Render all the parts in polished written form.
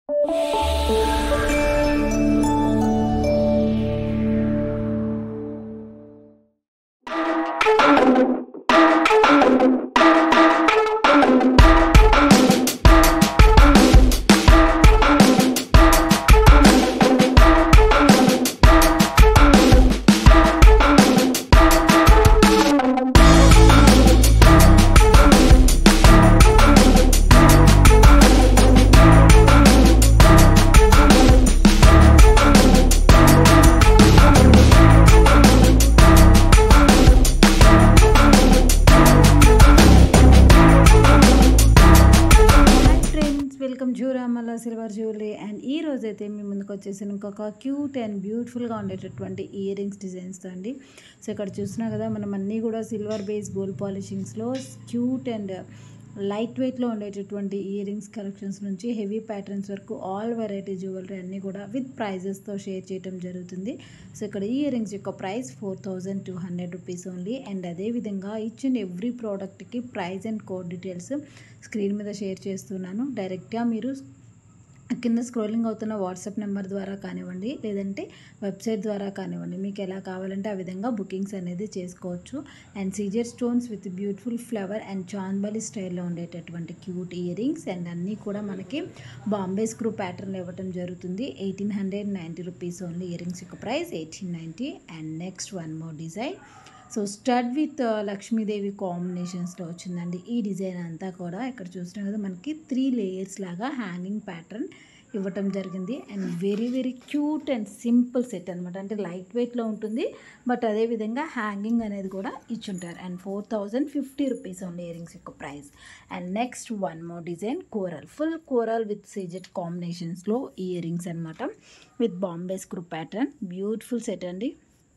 జూరామల silver jewellery and ఈ రోజైతే మీ ముందుకు వచ్చేసిన ఇంకొక క్యూట్ అండ్ బ్యూటిఫుల్గా ఉండేటటువంటి ఇయర్ రింగ్స్ డిజైన్స్తో అండి. సో ఇక్కడ చూసినా కదా మనం అన్నీ కూడా సిల్వర్ బేస్ గోల్డ్ పాలిషింగ్స్లో క్యూట్ అండ్ లైట్ వెయిట్లో ఉండేటటువంటి ఇయర్ రింగ్స్ కలెక్షన్స్ నుంచి హెవీ ప్యాటర్న్స్ వరకు ఆల్ వెరైటీ జ్యువెలరీ అన్నీ కూడా విత్ ప్రైజెస్తో షేర్ చేయడం జరుగుతుంది. సో ఇక్కడ ఈ ఇయర్ రింగ్స్ యొక్క ప్రైస్ 4200 రూపీస్ ఓన్లీ. అండ్ అదేవిధంగా ఈచ్ అండ్ ఎవ్రీ ప్రోడక్ట్కి price and code details screen మీద షేర్ చేస్తున్నాను. డైరెక్ట్గా మీరు కింద స్క్రోలింగ్ అవుతున్న వాట్సాప్ నెంబర్ ద్వారా కానివ్వండి, లేదంటే వెబ్సైట్ ద్వారా కానివ్వండి, మీకు ఎలా కావాలంటే ఆ విధంగా బుకింగ్స్ అనేది చేసుకోవచ్చు. And CZ stones with beautiful flower and chandbali స్టైల్లో ఉండేటటువంటి క్యూట్ ఇయర్ రింగ్స్ అండ్ అన్నీ కూడా మనకి బాంబే స్క్రూ ప్యాటర్న్ ఇవ్వడం జరుగుతుంది. 1890 రూపీస్ ఓన్లీ. ఇయర్ రింగ్స్ యొక్క price 1890. And next one more design. So stud with Lakshmidevi కాంబినేషన్స్లో వచ్చిందండి ఈ డిజైన్ అంతా కూడా. ఇక్కడ చూసినా కదా మనకి 3 లేయర్స్ లాగా హ్యాంగింగ్ ప్యాటర్న్ ఇవ్వటం జరిగింది. And very very cute and simple set అనమాట. అంటే లైట్ వెయిట్లో ఉంటుంది, బట్ అదేవిధంగా హ్యాంగింగ్ అనేది కూడా ఇచ్చుంటారు. And 4050 rupees only ear rings యొక్క price. And next one more design, coral, full coral with CZ కాంబినేషన్స్లో ఇయర్ రింగ్స్ అనమాట with Bombay screw pattern. Beautiful set అండి.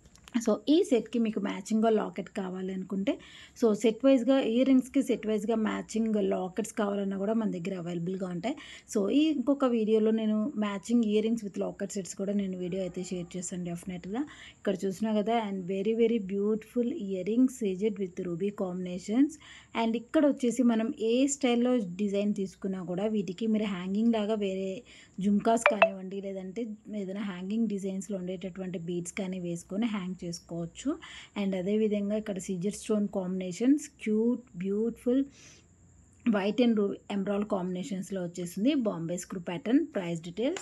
సో ఈ సెట్కి మీకు మ్యాచింగ్గా లాకెట్ కావాలి అనుకుంటే, సో సెట్ వైజ్గా ఇయర్ రింగ్స్కి సెట్ వైజ్గా మ్యాచింగ్ లాకెట్స్ కావాలన్నా కూడా మన దగ్గర అవైలబుల్గా ఉంటాయి. సో ఈ ఇంకొక వీడియోలో నేను matching ear rings with locket sets కూడా నేను వీడియో అయితే షేర్ చేస్తాను డెఫినెట్గా. ఇక్కడ చూసినా కదా. And very very beautiful ear rings CZ with ruby combinations. And ఇక్కడ వచ్చేసి మనం ఏ స్టైల్లో డిజైన్ తీసుకున్నా కూడా వీటికి మీరు హ్యాంగింగ్ లాగా వేరే జుమ్కాస్ కానివ్వండి, లేదంటే ఏదైనా హ్యాంగింగ్ డిజైన్స్లో ఉండేటటువంటి బీడ్స్ కానీ వేసుకొని హ్యాంగ్ చేసుకోవచ్చు. అండ్ అదేవిధంగా ఇక్కడ CZ stone combinations cute beautiful white and emerald కాంబినేషన్స్లో వచ్చేసింది Bombay screw pattern. Price details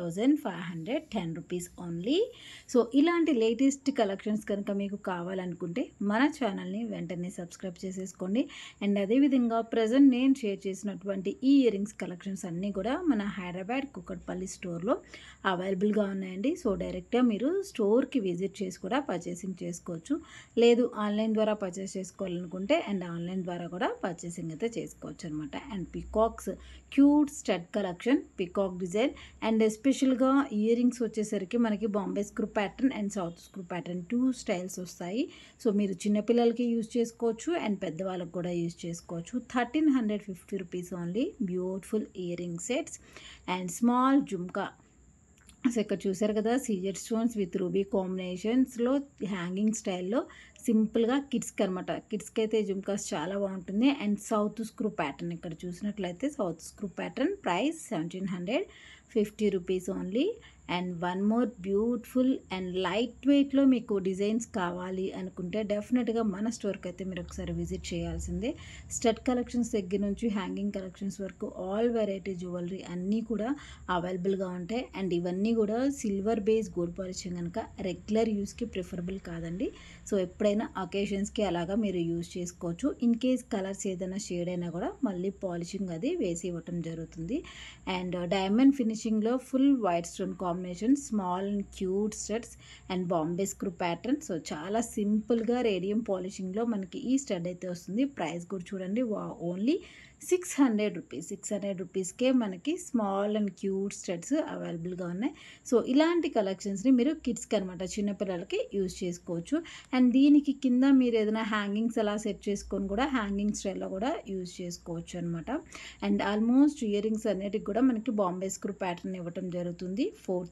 3510 rupees only. So ఇలాంటి లేటెస్ట్ కలెక్షన్స్ కనుక మీకు కావాలనుకుంటే మన ఛానల్ని వెంటనే సబ్స్క్రైబ్ చేసేసుకోండి. అండ్ అదేవిధంగా ప్రజెంట్ నేను షేర్ చేసినటువంటి ఈ ఇయర్ రింగ్స్ కలెక్షన్స్ అన్నీ కూడా మన హైదరాబాద్ కుకట్పల్లి స్టోర్లో అవైలబుల్గా ఉన్నాయండి. సో డైరెక్ట్గా మీరు స్టోర్కి విజిట్ చేసి కూడా పర్చేసింగ్ చేసుకోవచ్చు. లేదు ఆన్లైన్ ద్వారా పర్చేస్ చేసుకోవాలనుకుంటే అండ్ ఆన్లైన్ ద్వారా కూడా పర్చేసింగ్ అయితే చేసుకోవచ్చు అనమాట. And peacocks cute stud collection, peacock design. And ఎస్పెషల్గా ఇయర్ రింగ్స్ వచ్చేసరికి మనకి Bombay screw pattern and south screw pattern 2 styles వస్తాయి. సో మీరు చిన్నపిల్లలకి యూజ్ చేసుకోవచ్చు అండ్ పెద్దవాళ్ళకి కూడా యూజ్ చేసుకోవచ్చు. 1350 rupees only. Beautiful ear ring sets and small jhumka. So ఇక్కడ చూసారు కదా సీజర్ స్టోన్స్ విత్ రూబీ కాంబినేషన్స్లో హ్యాంగింగ్ స్టైల్లో సింపుల్గా కిడ్స్కి అనమాట. కిడ్స్కి అయితే జుమ్కాస్ చాలా బాగుంటుంది. అండ్ సౌత్ స్క్రూ ప్యాటర్న్ ఇక్కడ చూసినట్లయితే south screw pattern. Price 1750 rupees only. And one more beautiful and light వెయిట్లో మీకు డిజైన్స్ కావాలి అనుకుంటే డెఫినెట్గా మన స్టోర్కి అయితే మీరు ఒకసారి విజిట్ చేయాల్సిందే. స్టడ్ కలెక్షన్స్ దగ్గర నుంచి హ్యాంగింగ్ కలెక్షన్స్ వరకు ఆల్ వెరైటీ జ్యువెలరీ అన్నీ కూడా అవైలబుల్గా ఉంటాయి. అండ్ ఇవన్నీ కూడా సిల్వర్ బేస్ గోల్డ్ పాలిషింగ్ కనుక రెగ్యులర్ యూస్కి ప్రిఫరబుల్ కాదండి. సో ఎప్పుడైనా అకేషన్స్కి అలాగా మీరు యూజ్ చేసుకోవచ్చు. ఇన్ కేస్ కలర్స్ ఏదైనా షేడ్ అయినా కూడా మళ్ళీ పాలిషింగ్ అది వేసి ఇవ్వటం జరుగుతుంది. అండ్ డైమండ్ ఫినిషింగ్లో full white stone combination, small and cute studs and Bombay screw pattern. So చాలా సింపుల్గా రేడియం పాలిషింగ్లో మనకి ఈ స్టడ్ అయితే వస్తుంది. ప్రైస్ కూడా చూడండి, ఓన్లీ 600 రూపీస్. 600 రూపీస్కే మనకి స్మాల్ అండ్ క్యూట్ స్టడ్స్ అవైలబుల్గా ఉన్నాయి. సో ఇలాంటి కలెక్షన్స్ని మీరు కిడ్స్కి అనమాట చిన్నపిల్లలకి యూజ్ చేసుకోవచ్చు. అండ్ దీనికి కింద మీరు ఏదైనా హ్యాంగింగ్స్ అలా సెట్ చేసుకొని కూడా హ్యాంగింగ్ స్టైల్లో కూడా యూజ్ చేసుకోవచ్చు అనమాట. అండ్ ఆల్మోస్ట్ ఇయర్ రింగ్స్ అన్నిటికి కూడా మనకి బాంబే స్క్రూ ప్యాటర్న్ ఇవ్వటం జరుగుతుంది.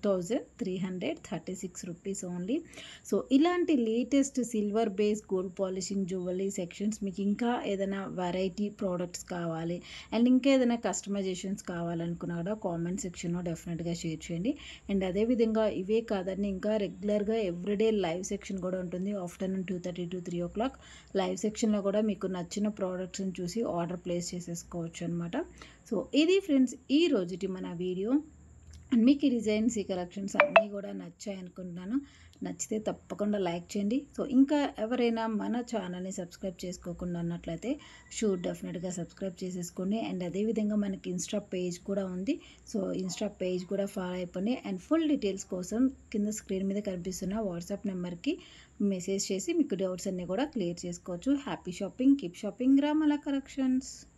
4336 రూపీస్ ఓన్లీ. సో ఇలాంటి latest silver base gold polishing jewellery sections మీకు ఇంకా ఏదైనా వెరైటీ ప్రోడక్ట్స్ కావాలి కావాలి అండ్ ఇంకేదైనా కస్టమైజేషన్స్ కావాలనుకున్నా కూడా కామెంట్ సెక్షన్లో డెఫినెట్గా షేర్ చేయండి. అండ్ అదేవిధంగా ఇవే కాదండి, ఇంకా రెగ్యులర్గా ఎవ్రీడే లైవ్ సెక్షన్ కూడా ఉంటుంది. ఆఫ్టర్నూన్ 2:30 to 3 o'clock లైవ్ సెక్షన్లో కూడా మీకు నచ్చిన ప్రోడక్ట్స్ని చూసి ఆర్డర్ ప్లేస్ చేసేసుకోవచ్చు అనమాట. సో ఇది ఫ్రెండ్స్ ఈ రోజుటి మన వీడియో. మీకు ఈ డిజైన్స్, ఈ కలెక్షన్స్ అన్నీ కూడా నచ్చాయి అనుకుంటున్నాను. నచ్చితే తప్పకుండా లైక్ చేయండి. సో ఇంకా ఎవరైనా మన ఛానల్ని సబ్స్క్రైబ్ చేసుకోకుండా ఉన్నట్లయితే డెఫినెట్గా సబ్స్క్రైబ్ చేసేసుకోండి. అండ్ అదేవిధంగా మనకి ఇన్స్టా పేజ్ కూడా ఉంది. సో ఇన్స్టా పేజ్ కూడా ఫాలో అయిపోండి. అండ్ ఫుల్ డీటెయిల్స్ కోసం కింద స్క్రీన్ మీద కనిపిస్తున్న వాట్సాప్ నెంబర్కి మెసేజ్ చేసి మీకు డౌట్స్ అన్నీ కూడా క్లియర్ చేసుకోవచ్చు. Happy shopping, keep shopping, Ramala collections.